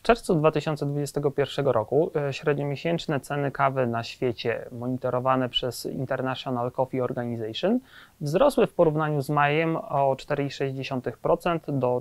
czerwcu 2021 roku średniomiesięczne ceny kawy na świecie monitorowane przez International Coffee Organization wzrosły w porównaniu z majem o 4,6% do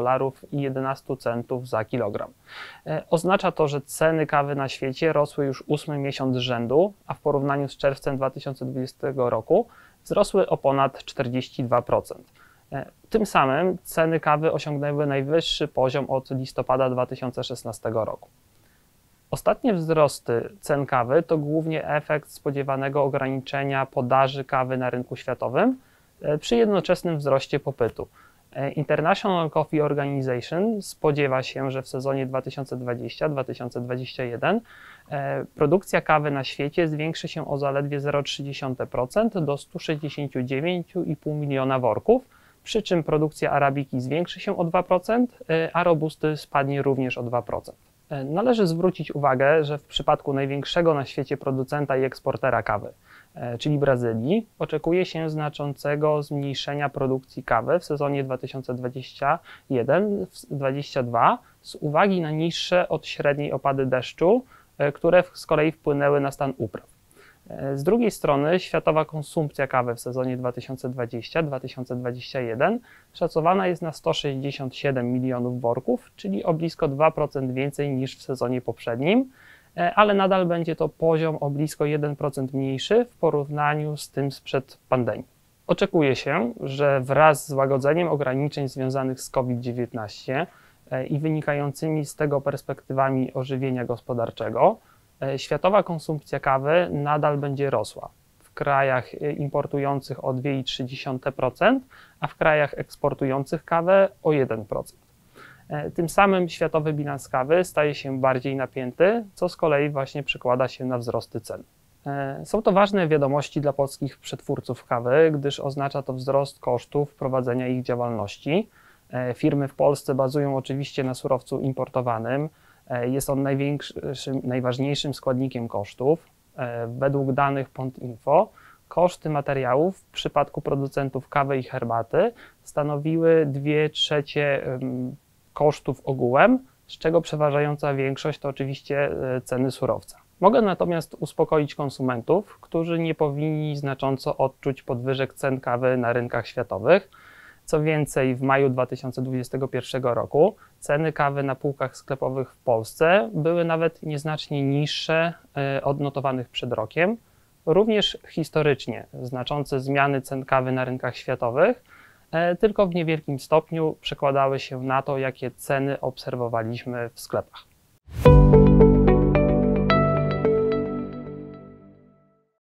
$3,11 za kilogram. Oznacza to, że ceny kawy na świecie rosły już 8. miesiąc z rzędu, a w porównaniu z czerwcem 2020 roku wzrosły o ponad 42%. Tym samym ceny kawy osiągnęły najwyższy poziom od listopada 2016 roku. Ostatnie wzrosty cen kawy to głównie efekt spodziewanego ograniczenia podaży kawy na rynku światowym przy jednoczesnym wzroście popytu. International Coffee Organization spodziewa się, że w sezonie 2020-2021 produkcja kawy na świecie zwiększy się o zaledwie 0,3% do 169,5 miliona worków, przy czym produkcja arabiki zwiększy się o 2%, a robusty spadnie również o 2%. Należy zwrócić uwagę, że w przypadku największego na świecie producenta i eksportera kawy, czyli Brazylii, oczekuje się znaczącego zmniejszenia produkcji kawy w sezonie 2021-2022 z uwagi na niższe od średniej opady deszczu, które z kolei wpłynęły na stan upraw. Z drugiej strony światowa konsumpcja kawy w sezonie 2020-2021 szacowana jest na 167 milionów worków, czyli o blisko 2% więcej niż w sezonie poprzednim, ale nadal będzie to poziom o blisko 1% mniejszy w porównaniu z tym sprzed pandemii. Oczekuje się, że wraz z łagodzeniem ograniczeń związanych z COVID-19 i wynikającymi z tego perspektywami ożywienia gospodarczego, światowa konsumpcja kawy nadal będzie rosła. W krajach importujących o 2,3%, a w krajach eksportujących kawę o 1%. Tym samym światowy bilans kawy staje się bardziej napięty, co z kolei właśnie przekłada się na wzrosty cen. Są to ważne wiadomości dla polskich przetwórców kawy, gdyż oznacza to wzrost kosztów prowadzenia ich działalności. Firmy w Polsce bazują oczywiście na surowcu importowanym. Jest on najważniejszym składnikiem kosztów. Według danych Pont.info koszty materiałów w przypadku producentów kawy i herbaty stanowiły 2/3 kosztów ogółem, z czego przeważająca większość to oczywiście ceny surowca. Mogę natomiast uspokoić konsumentów, którzy nie powinni znacząco odczuć podwyżek cen kawy na rynkach światowych. Co więcej, w maju 2021 roku ceny kawy na półkach sklepowych w Polsce były nawet nieznacznie niższe od notowanych przed rokiem. Również historycznie znaczące zmiany cen kawy na rynkach światowych tylko w niewielkim stopniu przekładały się na to, jakie ceny obserwowaliśmy w sklepach.